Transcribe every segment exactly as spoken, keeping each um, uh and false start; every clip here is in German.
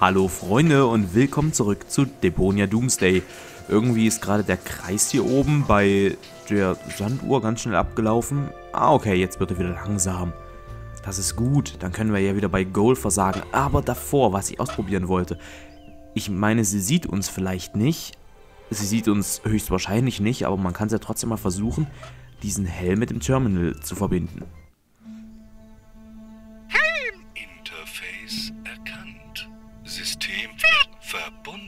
Hallo Freunde und willkommen zurück zu Deponia Doomsday. Irgendwie ist gerade der Kreis hier oben bei der Sanduhr ganz schnell abgelaufen. Ah, okay, jetzt wird er wieder langsam. Das ist gut, dann können wir ja wieder bei Goal versagen. Aber davor, was ich ausprobieren wollte. Ich meine, sie sieht uns vielleicht nicht. Sie sieht uns höchstwahrscheinlich nicht, aber man kann es ja trotzdem mal versuchen, diesen Helm mit dem Terminal zu verbinden. Interface erkannt. System verbunden.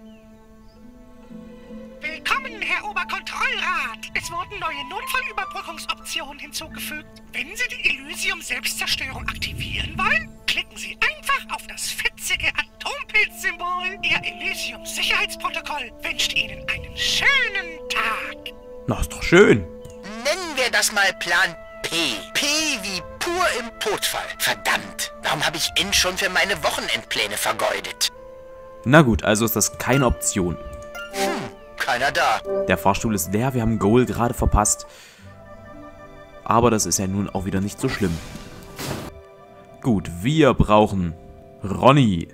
Willkommen, Herr Oberkontrollrat. Es wurden neue Notfallüberbrückungsoptionen hinzugefügt. Wenn Sie die Elysium-Selbstzerstörung aktivieren wollen, klicken Sie einfach auf das fetzige Atompilz-Symbol. Ihr Elysium-Sicherheitsprotokoll wünscht Ihnen einen schönen Tag. Na, ist doch schön. Nennen wir das mal Plan P. P wie pur im Todfall. Verdammt, warum habe ich N schon für meine Wochenendpläne vergeudet? Na gut, also ist das keine Option. Hm, keiner da. Der Fahrstuhl ist leer, wir haben Goal gerade verpasst. Aber das ist ja nun auch wieder nicht so schlimm. Gut, wir brauchen Ronny.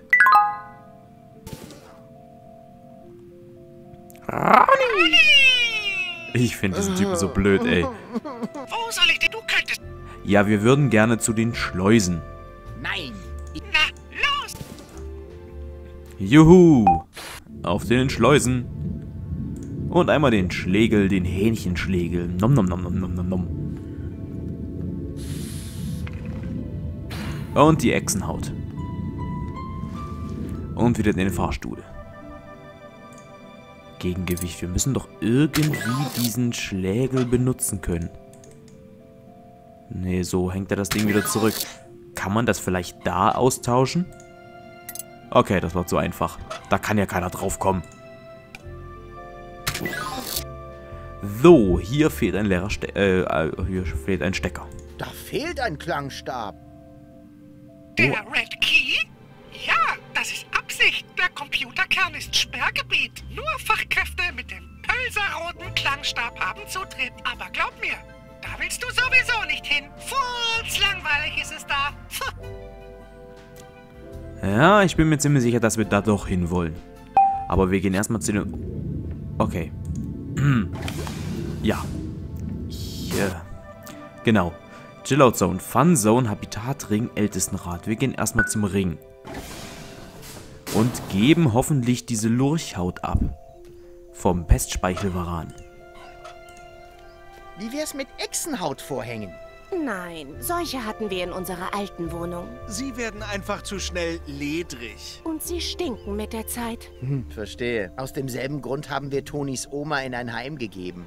Ronny! Ich finde diesen Typen so blöd, ey. Wo soll ich denn? Du könntest... Ja, wir würden gerne zu den Schleusen. Nein. Na, los! Juhu! Auf den Schleusen. Und einmal den Schlegel, den Hähnchenschlegel. Nom nom nom nom nom nom nom. Und die Echsenhaut. Und wieder den Fahrstuhl. Gegengewicht. Wir müssen doch irgendwie diesen Schlägel benutzen können. Nee, so hängt er das Ding wieder zurück. Kann man das vielleicht da austauschen? Okay, das war zu einfach. Da kann ja keiner drauf kommen. So, hier fehlt ein leerer Ste äh, hier fehlt ein Stecker. Da fehlt ein Klangstab. Der Red Key? Ja, das ist Absicht. Der Computerkern ist Sperrgebiet. Nur Fachkräfte mit dem pölserroten Klangstab haben Zutritt. Aber glaub mir, da willst du sowieso nicht hin. Furzlangweilig ist es da. Puh. Ja, ich bin mir ziemlich sicher, dass wir da doch hin wollen. Aber wir gehen erstmal zu den... Okay. Ja. Hier. Genau. Chillout Zone, Fun Zone, Habitatring, Ältestenrat. Wir gehen erstmal zum Ring. Und geben hoffentlich diese Lurchhaut ab. Vom Pestspeichelvaran. Wie wär's mit Echsenhautvorhängen? Nein, solche hatten wir in unserer alten Wohnung. Sie werden einfach zu schnell ledrig. Und sie stinken mit der Zeit. Hm, verstehe. Aus demselben Grund haben wir Tonis Oma in ein Heim gegeben.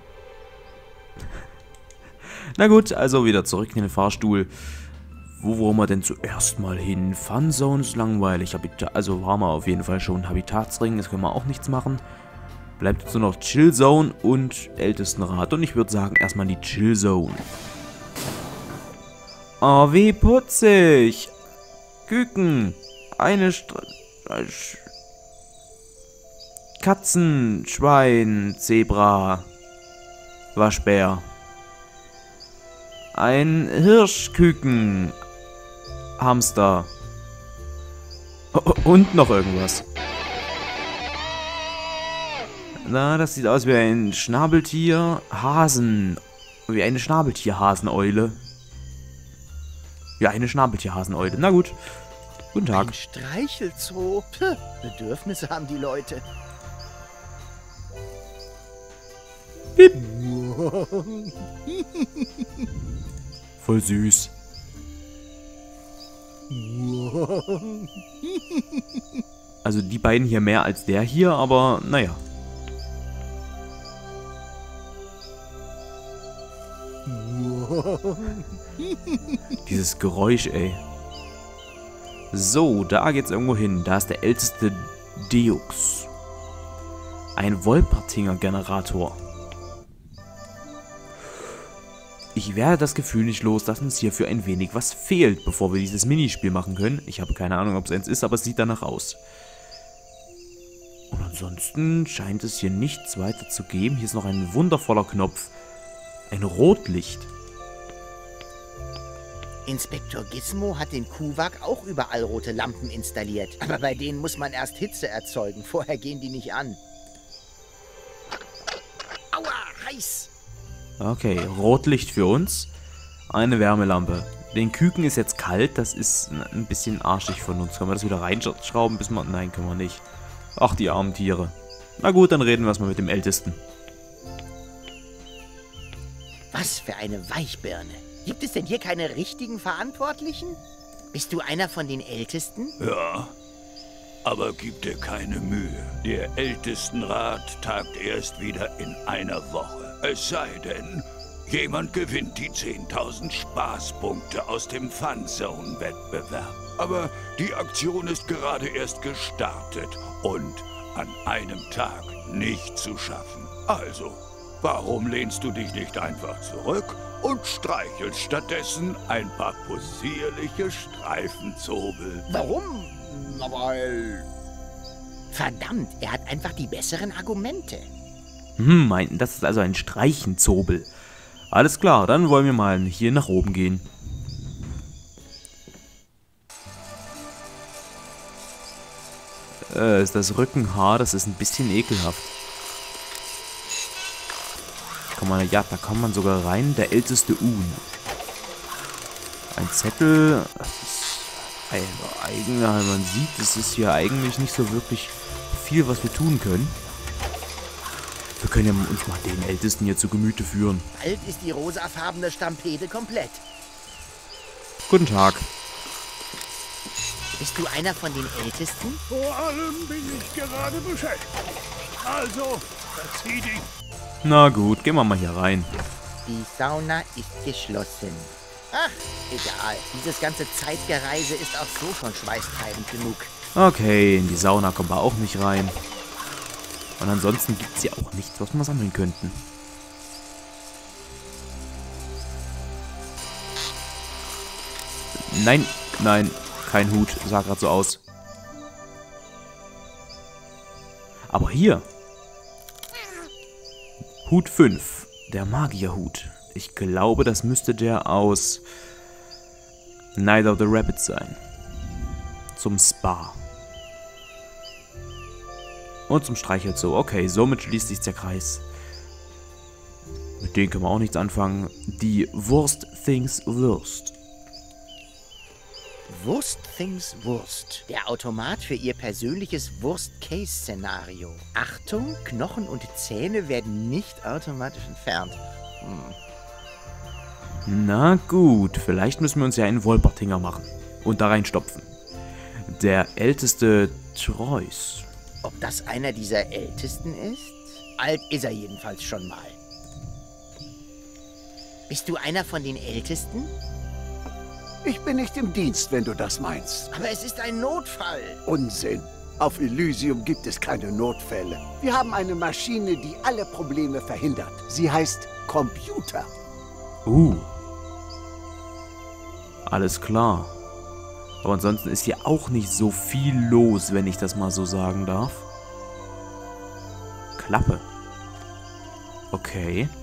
Na gut, also wieder zurück in den Fahrstuhl. Wo wollen wir denn zuerst mal hin? Fun Zone ist langweilig. Habita also haben wir auf jeden Fall schon Habitatsring. Das können wir auch nichts machen. Bleibt jetzt nur noch Chill Zone und Ältestenrat. Und ich würde sagen, erstmal die Chill Zone. Oh, wie putzig. Küken. Eine Stra Sch Katzen, Schwein, Zebra, Waschbär. Ein Hirschküken. Hamster. Und noch irgendwas. Na, das sieht aus wie ein Schnabeltier. Hasen. Wie eine Schnabeltier-Haseneule. Ja, eine Schnabeltier-Haseneule. Na gut. Guten Tag. Ein Streichelzoo. Puh, Bedürfnisse haben die Leute. Bip. Voll süß. Also die beiden hier mehr als der hier, aber naja. Dieses Geräusch, ey. So, da geht's irgendwo hin. Da ist der älteste Deux. Ein Wolpertinger Generator. Ich werde das Gefühl nicht los, dass uns hierfür ein wenig was fehlt, bevor wir dieses Minispiel machen können. Ich habe keine Ahnung, ob es eins ist, aber es sieht danach aus. Und ansonsten scheint es hier nichts weiter zu geben. Hier ist noch ein wundervoller Knopf. Ein Rotlicht. Inspektor Gizmo hat den Kuwak auch überall rote Lampen installiert. Aber bei denen muss man erst Hitze erzeugen. Vorher gehen die nicht an. Aua, heiß! Okay, Rotlicht für uns. Eine Wärmelampe. Den Küken ist jetzt kalt. Das ist ein bisschen arschig von uns. Können wir das wieder reinschrauben, bis wir... Nein, können wir nicht. Ach, die armen Tiere. Na gut, dann reden wir erstmal mit dem Ältesten. Was für eine Weichbirne. Gibt es denn hier keine richtigen Verantwortlichen? Bist du einer von den Ältesten? Ja, aber gib dir keine Mühe. Der Ältestenrat tagt erst wieder in einer Woche. Es sei denn, jemand gewinnt die zehntausend Spaßpunkte aus dem Funzone-Wettbewerb. Aber die Aktion ist gerade erst gestartet und an einem Tag nicht zu schaffen. Also, warum lehnst du dich nicht einfach zurück und streichelst stattdessen ein paar possierliche Streifenzobel? Warum? Na, weil... Verdammt, er hat einfach die besseren Argumente. Hm, meinten, das ist also ein Streichenzobel. Alles klar, dann wollen wir mal hier nach oben gehen. Äh, ist das Rückenhaar, das ist ein bisschen ekelhaft. Kann man, ja, da kann man sogar rein. Der älteste Un. Ein Zettel. Das ist, eigentlich, man sieht, es ist hier eigentlich nicht so wirklich viel, was wir tun können. Wir können ja uns mal den Ältesten hier zu Gemüte führen. Bald ist die rosafarbene Stampede komplett. Guten Tag. Bist du einer von den Ältesten? Vor allem bin ich gerade beschäftigt. Also, verzieh dich. Na gut, gehen wir mal hier rein. Die Sauna ist geschlossen. Ach, egal. Dieses ganze Zeitgereise ist auch so schon schweißtreibend genug. Okay, in die Sauna kommen wir auch nicht rein. Und ansonsten gibt es hier auch nichts, was wir sammeln könnten. Nein, nein, kein Hut. Sah gerade so aus. Aber hier. Hut fünf. Der Magierhut. Ich glaube, das müsste der aus Night of the Rabbits sein. Zum Spa. Und zum Streichelzoo. Okay, somit schließt sich der Kreis. Mit denen können wir auch nichts anfangen. Die Wurst Things Wurst. Wurst Things Wurst. Der Automat für ihr persönliches Worst-Case-Szenario. Achtung, Knochen und Zähne werden nicht automatisch entfernt. Hm. Na gut, vielleicht müssen wir uns ja einen Wolpertinger machen. Und da reinstopfen. Der älteste Treus. Ob das einer dieser Ältesten ist? Alt ist er jedenfalls schon mal. Bist du einer von den Ältesten? Ich bin nicht im Dienst, wenn du das meinst. Aber es ist ein Notfall. Unsinn. Auf Elysium gibt es keine Notfälle. Wir haben eine Maschine, die alle Probleme verhindert. Sie heißt Computer. Uh. Alles klar. Aber ansonsten ist hier auch nicht so viel los, wenn ich das mal so sagen darf. Klappe. Okay.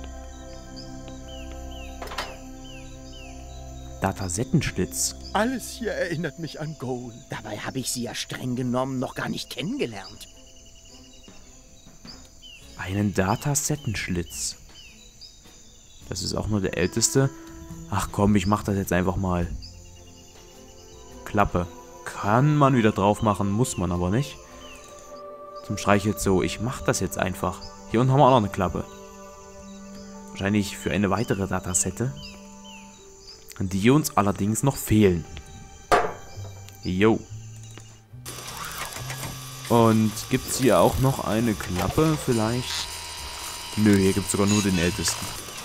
Datasettenschlitz. Alles hier erinnert mich an Goal. Dabei habe ich sie ja streng genommen noch gar nicht kennengelernt. Einen Datasettenschlitz. Das ist auch nur der älteste. Ach komm, ich mach das jetzt einfach mal. Klappe. Kann man wieder drauf machen, muss man aber nicht. Zum Streichelzoo. Ich mach das jetzt einfach. Hier unten haben wir auch noch eine Klappe. Wahrscheinlich für eine weitere Datasette. Die uns allerdings noch fehlen. Jo. Und gibt es hier auch noch eine Klappe vielleicht? Nö, hier gibt es sogar nur den ältesten.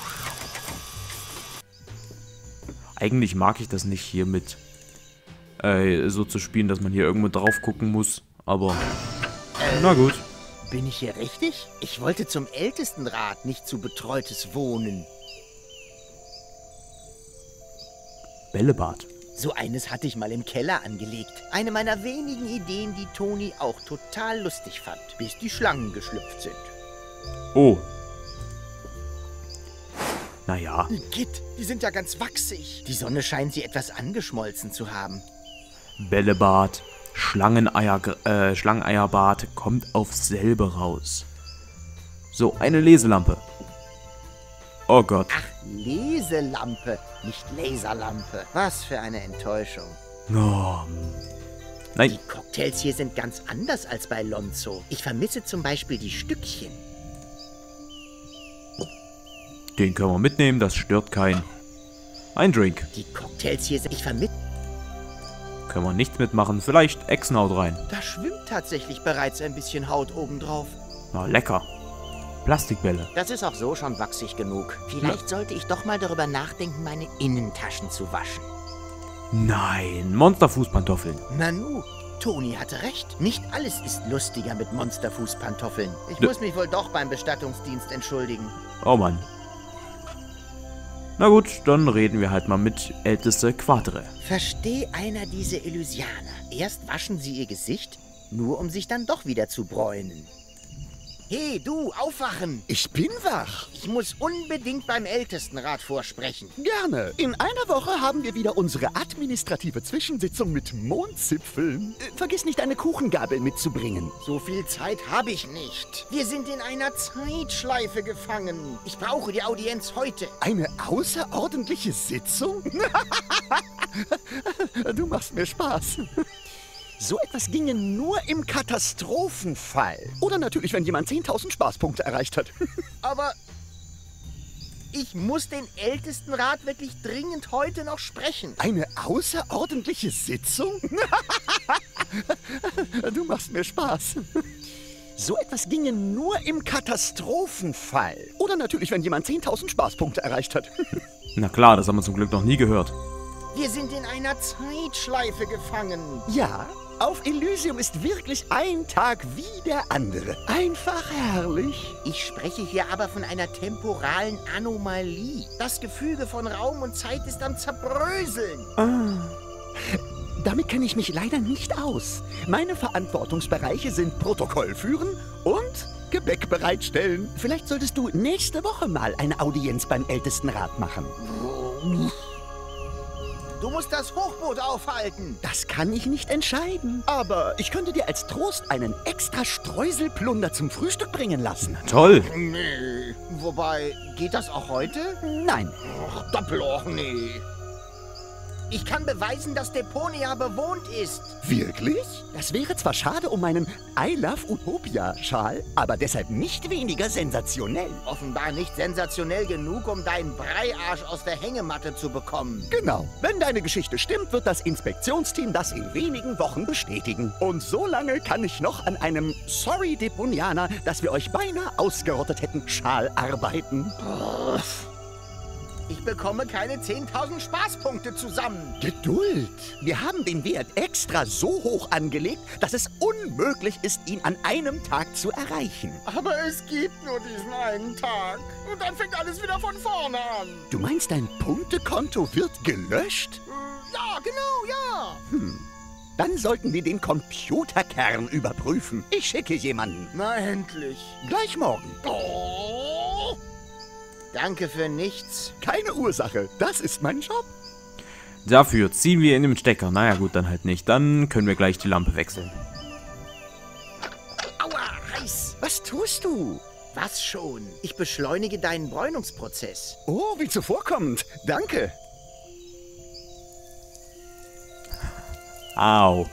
Eigentlich mag ich das nicht hier mit äh, so zu spielen, dass man hier irgendwo drauf gucken muss. Aber Äh, na gut. Bin ich hier richtig? Ich wollte zum Ältestenrat, nicht zu betreutes Wohnen. Bällebad. So eines hatte ich mal im Keller angelegt. Eine meiner wenigen Ideen, die Toni auch total lustig fand, bis die Schlangen geschlüpft sind. Oh. Naja. Igitt, die sind ja ganz wachsig. Die Sonne scheint sie etwas angeschmolzen zu haben. Bällebad, Schlangeneier, äh, Schlangeneierbad kommt aufs selbe raus. So, eine Leselampe. Oh Gott. Ach, Leselampe, nicht Laserlampe. Was für eine Enttäuschung. Oh. Nein. Die Cocktails hier sind ganz anders als bei Lonzo. Ich vermisse zum Beispiel die Stückchen. Den können wir mitnehmen, das stört keinen. Ein Drink. Die Cocktails hier sind... Ich vermisse... Können wir nichts mitmachen. Vielleicht Echsenhaut rein. Da schwimmt tatsächlich bereits ein bisschen Haut obendrauf. Na, lecker. Plastikbälle. Das ist auch so schon wachsig genug. Vielleicht ja. sollte ich doch mal darüber nachdenken, meine Innentaschen zu waschen. Nein, Monsterfußpantoffeln. Nanu, Toni hatte recht. Nicht alles ist lustiger mit Monsterfußpantoffeln. Ich D muss mich wohl doch beim Bestattungsdienst entschuldigen. Oh Mann. Na gut, dann reden wir halt mal mit älteste Quadre. Versteh einer diese Elysianer. Erst waschen sie ihr Gesicht, nur um sich dann doch wieder zu bräunen. Hey, du, aufwachen! Ich bin wach. Ich muss unbedingt beim Ältestenrat vorsprechen. Gerne. In einer Woche haben wir wieder unsere administrative Zwischensitzung mit Mondzipfeln. Äh, vergiss nicht, eine Kuchengabel mitzubringen. So viel Zeit habe ich nicht. Wir sind in einer Zeitschleife gefangen. Ich brauche die Audienz heute. Eine außerordentliche Sitzung? Du machst mir Spaß. So etwas ginge nur im Katastrophenfall. Oder natürlich, wenn jemand zehntausend Spaßpunkte erreicht hat. Aber ich muss den Ältestenrat wirklich dringend heute noch sprechen. Eine außerordentliche Sitzung? Du machst mir Spaß. So etwas ginge nur im Katastrophenfall. Oder natürlich, wenn jemand zehntausend Spaßpunkte erreicht hat. Na klar, das haben wir zum Glück noch nie gehört. Wir sind in einer Zeitschleife gefangen. Ja, auf Elysium ist wirklich ein Tag wie der andere. Einfach herrlich. Ich spreche hier aber von einer temporalen Anomalie. Das Gefüge von Raum und Zeit ist am Zerbröseln. Ah. Damit kenne ich mich leider nicht aus. Meine Verantwortungsbereiche sind Protokoll führen und Gebäck bereitstellen. Vielleicht solltest du nächste Woche mal eine Audienz beim Ältestenrat machen. Du musst das Hochboot aufhalten. Das kann ich nicht entscheiden. Aber ich könnte dir als Trost einen extra Streuselplunder zum Frühstück bringen lassen. Toll. Nee. Wobei, geht das auch heute? Nein. Ach, Doppelloch, nee. Ich kann beweisen, dass Deponia bewohnt ist. Wirklich? Das wäre zwar schade um meinen I Love Utopia-Schal, aber deshalb nicht weniger sensationell. Offenbar nicht sensationell genug, um deinen Breiarsch aus der Hängematte zu bekommen. Genau. Wenn deine Geschichte stimmt, wird das Inspektionsteam das in wenigen Wochen bestätigen. Und so lange kann ich noch an einem Sorry Deponianer, dass wir euch beinahe ausgerottet hätten, Schal arbeiten. Oh. Ich bekomme keine zehntausend Spaßpunkte zusammen. Geduld. Wir haben den Wert extra so hoch angelegt, dass es unmöglich ist, ihn an einem Tag zu erreichen. Aber es gibt nur diesen einen Tag. Und dann fängt alles wieder von vorne an. Du meinst, dein Punktekonto wird gelöscht? Ja, genau, ja. Hm. Dann sollten wir den Computerkern überprüfen. Ich schicke jemanden. Na, endlich. Gleich morgen. Oh. Danke für nichts. Keine Ursache. Das ist mein Job. Dafür ziehen wir in den Stecker. Naja gut, dann halt nicht. Dann können wir gleich die Lampe wechseln. Aua, heiß. Was tust du? Was schon? Ich beschleunige deinen Bräunungsprozess. Oh, wie zuvorkommend. Danke. Au.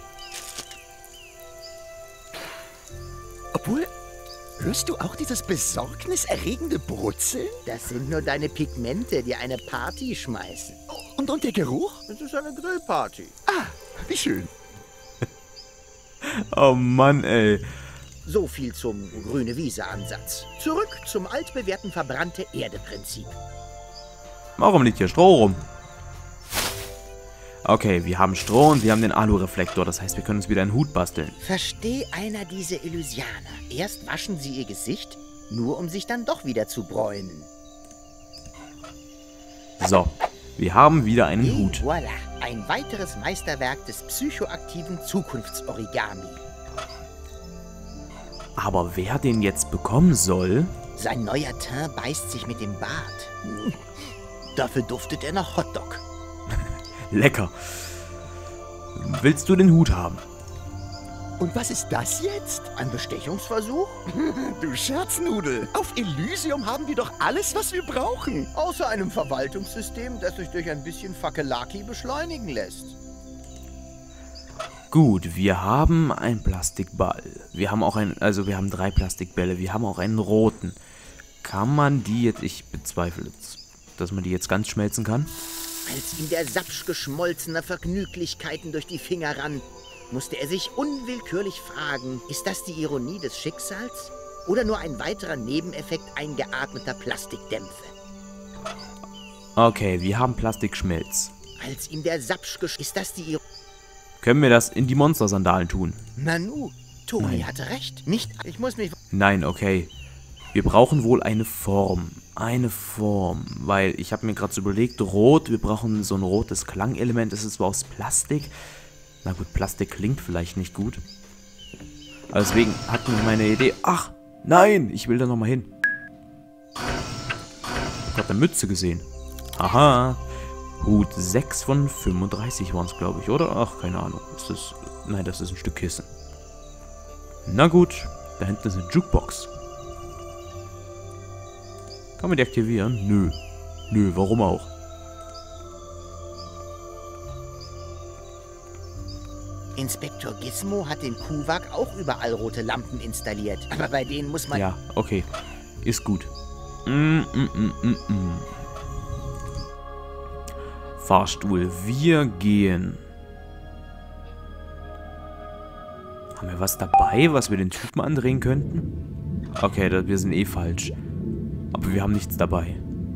Obwohl... Hörst du auch dieses besorgniserregende Brutzeln? Das sind nur deine Pigmente, die eine Party schmeißen. Und, und der Geruch? Das ist eine Grillparty. Ah, wie schön. Oh Mann, ey. So viel zum grüne Wiese-Ansatz. Zurück zum altbewährten verbrannte Erde-Prinzip. Warum liegt hier Stroh rum? Okay, wir haben Stroh und wir haben den Alu-Reflektor. Das heißt, wir können uns wieder einen Hut basteln. Versteh einer diese Elysianer. Erst waschen sie ihr Gesicht, nur um sich dann doch wieder zu bräunen. So, wir haben wieder einen Et Hut. Voilà, ein weiteres Meisterwerk des psychoaktiven Zukunftsorigami. Aber wer den jetzt bekommen soll... Sein neuer Teint beißt sich mit dem Bart. Hm. Dafür duftet er nach Hotdog. Lecker. Willst du den Hut haben? Und was ist das jetzt? Ein Bestechungsversuch? Du Scherznudel. Auf Elysium haben wir doch alles, was wir brauchen. Außer einem Verwaltungssystem, das sich durch ein bisschen Fakelaki beschleunigen lässt. Gut, wir haben einen Plastikball. Wir haben auch ein, also wir haben drei Plastikbälle. Wir haben auch einen roten. Kann man die jetzt, ich bezweifle jetzt, dass man die jetzt ganz schmelzen kann? Als ihm der Sapsch geschmolzener Vergnüglichkeiten durch die Finger rann, musste er sich unwillkürlich fragen, ist das die Ironie des Schicksals oder nur ein weiterer Nebeneffekt eingeatmeter Plastikdämpfe? Okay, wir haben Plastikschmelz. Als ihm der Sapsch gesch... Ist das die Ironie? Können wir das in die Monstersandalen tun? Nanu, Toni Nein. hatte recht. Nicht... Ich muss mich... Nein, okay. Wir brauchen wohl eine Form. Eine Form. Weil ich habe mir gerade so überlegt, rot, wir brauchen so ein rotes Klangelement. Es ist zwar aus Plastik. Na gut, Plastik klingt vielleicht nicht gut. Aber deswegen hatten wir meine Idee. Ach, nein, ich will da nochmal hin. Ich habe gerade eine Mütze gesehen. Aha. Hut sechs von fünfunddreißig waren es, glaube ich, oder? Ach, keine Ahnung. Ist das... Nein, das ist ein Stück Kissen. Na gut, da hinten ist eine Jukebox. Kann man die aktivieren? Nö. Nö, warum auch? Inspektor Gizmo hat den Kuwak auch überall rote Lampen installiert. Aber bei denen muss man... Ja, okay. Ist gut. Mm, mm, mm, mm, mm. Fahrstuhl. Wir gehen. Haben wir was dabei, was wir den Typen andrehen könnten? Okay, das, wir sind eh falsch. Aber wir haben nichts dabei.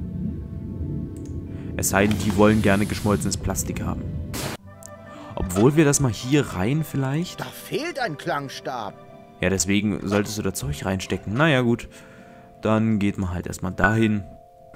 Es sei denn, die wollen gerne geschmolzenes Plastik haben. Obwohl wir das mal hier rein vielleicht... Da fehlt ein Klangstab. Ja, deswegen solltest du da Zeug reinstecken. Naja, gut. Dann geht man halt erstmal dahin.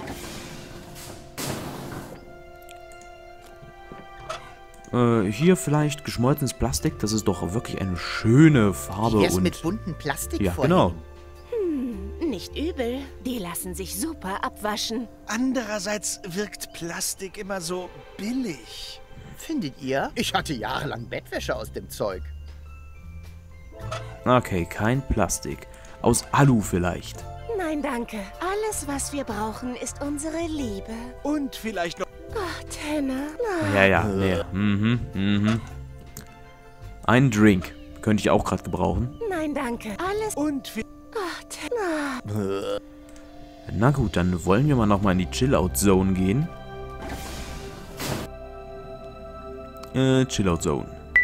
Äh, hier vielleicht geschmolzenes Plastik. Das ist doch wirklich eine schöne Farbe. Wie wär's und mit bunten Plastik ja, vorhin? genau. Hm, nicht übel. Die lassen sich super abwaschen. Andererseits wirkt Plastik immer so billig. Findet ihr? Ich hatte jahrelang Bettwäsche aus dem Zeug. Okay, kein Plastik. Aus Alu vielleicht. Nein, danke. Alles, was wir brauchen, ist unsere Liebe. Und vielleicht noch... Ach, Tanner. Ja, ja, nee. Mhm, mhm. Ein Drink. Könnte ich auch gerade gebrauchen. Nein, danke. Alles... Und vi- Ach, Tanner. Na gut, dann wollen wir mal nochmal in die Chill-Out-Zone gehen. Äh, Chill-Out-Zone.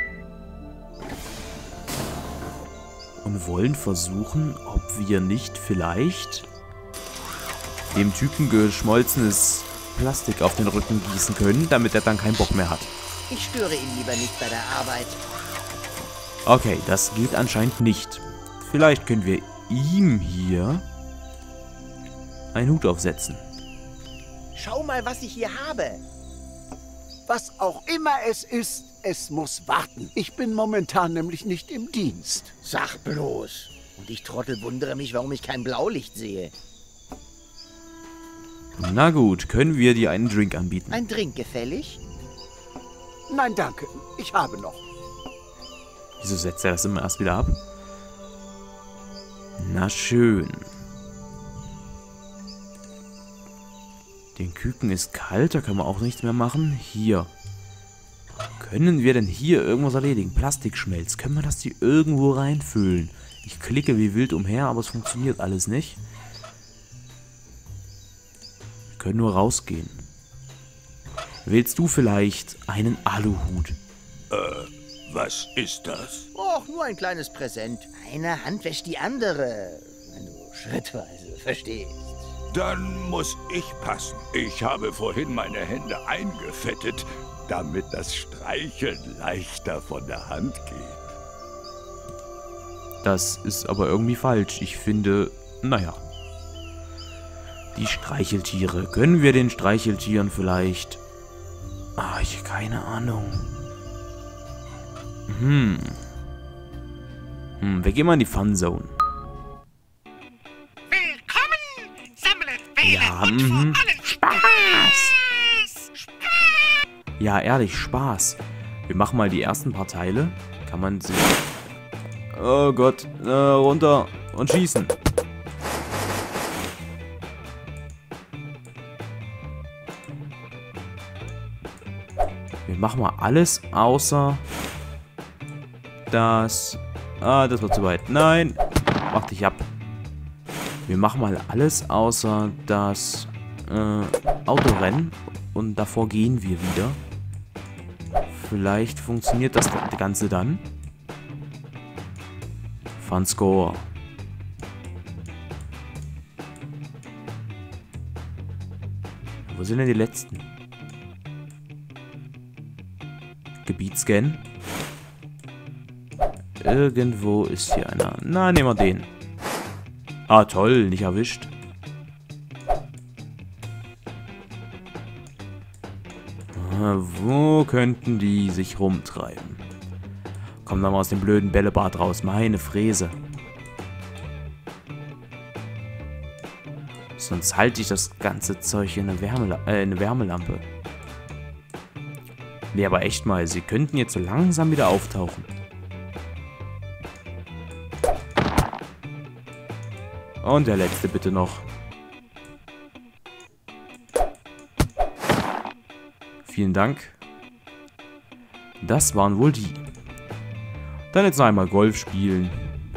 Und wollen versuchen, ob wir nicht vielleicht dem Typen geschmolzenes Plastik auf den Rücken gießen können, damit er dann keinen Bock mehr hat. Ich störe ihn lieber nicht bei der Arbeit. Okay, das geht anscheinend nicht. Vielleicht können wir ihm hier einen Hut aufsetzen. Schau mal, was ich hier habe. Was auch immer es ist, es muss warten. Ich bin momentan nämlich nicht im Dienst. Sag bloß. Und ich Trottel wundere mich, warum ich kein Blaulicht sehe. Na gut, können wir dir einen Drink anbieten? Ein Drink gefällig? Nein, danke. Ich habe noch. Wieso setzt er das immer erst wieder ab? Na schön. Den Küken ist kalt, da können wir auch nichts mehr machen. Hier. Können wir denn hier irgendwas erledigen? Plastikschmelz. Können wir das hier irgendwo reinfüllen? Ich klicke wie wild umher, aber es funktioniert alles nicht. Wir können nur rausgehen. Willst du vielleicht einen Aluhut? Äh, was ist das? Och, nur ein kleines Präsent. Eine Hand wäscht die andere. Wenn du schrittweise verstehst. Dann muss ich passen. Ich habe vorhin meine Hände eingefettet, damit das Streicheln leichter von der Hand geht. Das ist aber irgendwie falsch. Ich finde, naja. Die Streicheltiere. Können wir den Streicheltieren vielleicht... Ah, ich keine Ahnung. Hm. Hm, wir gehen mal in die Fun Zone. Willkommen Wähle Ja, und vor mhm. allem Spaß. Spaß. Ja, ehrlich, Spaß. Wir machen mal die ersten paar Teile. Kann man sich... Oh Gott. Äh, runter und schießen. Wir machen mal alles außer... Das... Ah, das wird zu weit. Nein. Mach dich ab. Wir machen mal alles außer das äh, Autorennen. Und davor gehen wir wieder. Vielleicht funktioniert das Ganze dann. Fun Score. Wo sind denn die letzten? Gebietsscan. Irgendwo ist hier einer. Na, nehmen wir den. Ah, toll, nicht erwischt. Ah, wo könnten die sich rumtreiben? Komm doch mal aus dem blöden Bällebad raus. Meine Fräse. Sonst halte ich das ganze Zeug in eine, Wärmela äh, eine Wärmelampe. Nee, aber echt mal. Sie könnten jetzt so langsam wieder auftauchen. Und der letzte bitte noch. Vielen Dank. Das waren wohl die. Dann jetzt noch einmal Golf spielen.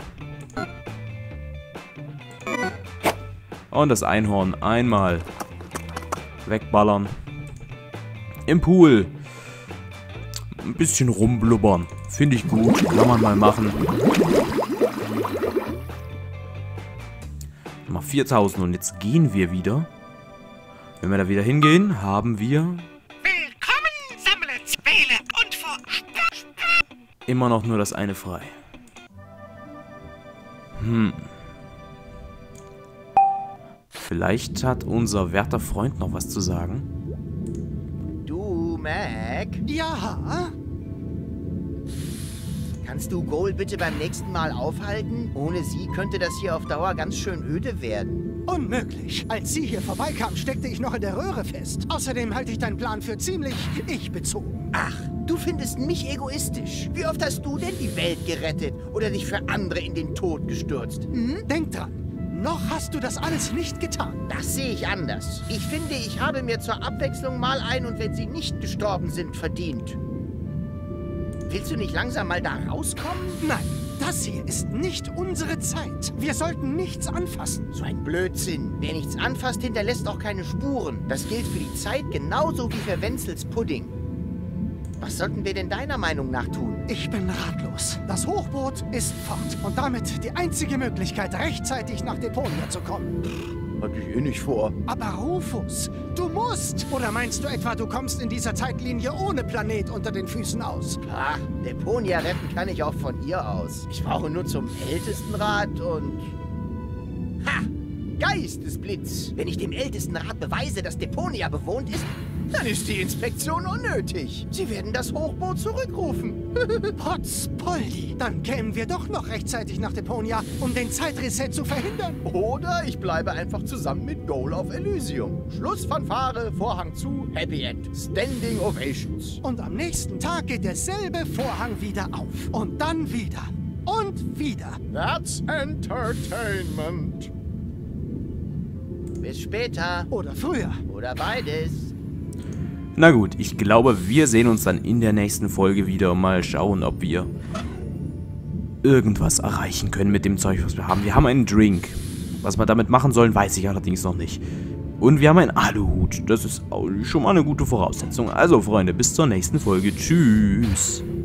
Und das Einhorn einmal wegballern. Im Pool. Ein bisschen rumblubbern. Finde ich gut. Kann man mal machen. Mal viertausend und jetzt gehen wir wieder. Wenn wir da wieder hingehen, haben wir... Willkommen, sammle, wähle und vor Spaß. Immer noch nur das eine frei. Hm. Vielleicht hat unser werter Freund noch was zu sagen. Du, Mac, Ja? kannst du Goal bitte beim nächsten Mal aufhalten? Ohne sie könnte das hier auf Dauer ganz schön öde werden. Unmöglich. Als sie hier vorbeikam, steckte ich noch in der Röhre fest. Außerdem halte ich deinen Plan für ziemlich ich-bezogen. Ach, du findest mich egoistisch. Wie oft hast du denn die Welt gerettet oder dich für andere in den Tod gestürzt? Hm? Denk dran, noch hast du das alles nicht getan. Das sehe ich anders. Ich finde, ich habe mir zur Abwechslung mal ein und wenn sie nicht gestorben sind, verdient. Willst du nicht langsam mal da rauskommen? Nein, das hier ist nicht unsere Zeit. Wir sollten nichts anfassen. So ein Blödsinn. Wer nichts anfasst, hinterlässt auch keine Spuren. Das gilt für die Zeit genauso wie für Wenzels Pudding. Was sollten wir denn deiner Meinung nach tun? Ich bin ratlos. Das Hochboot ist fort. Und damit die einzige Möglichkeit, rechtzeitig nach Deponia zu kommen. Hatte ich eh nicht vor. Aber Rufus, du musst! Oder meinst du etwa, du kommst in dieser Zeitlinie ohne Planet unter den Füßen aus? Ach, Deponia retten kann ich auch von hier aus. Ich brauche nur zum Ältestenrat und... Ha! Geistesblitz! Wenn ich dem Ältestenrat beweise, dass Deponia bewohnt ist, dann ist die Inspektion unnötig. Sie werden das Hochboot zurückrufen. Potzpoldi! Dann kämen wir doch noch rechtzeitig nach Deponia, um den Zeitreset zu verhindern. Oder ich bleibe einfach zusammen mit Goal auf Elysium. Schlussfanfare, Vorhang zu, Happy End. Standing Ovations. Und am nächsten Tag geht derselbe Vorhang wieder auf. Und dann wieder. Und wieder. That's entertainment. Bis später. Oder früher. Oder beides. Na gut, ich glaube, wir sehen uns dann in der nächsten Folge wieder und mal schauen, ob wir irgendwas erreichen können mit dem Zeug, was wir haben. Wir haben einen Drink. Was wir damit machen sollen, weiß ich allerdings noch nicht. Und wir haben einen Aluhut. Das ist auch schon mal eine gute Voraussetzung. Also, Freunde, bis zur nächsten Folge. Tschüss.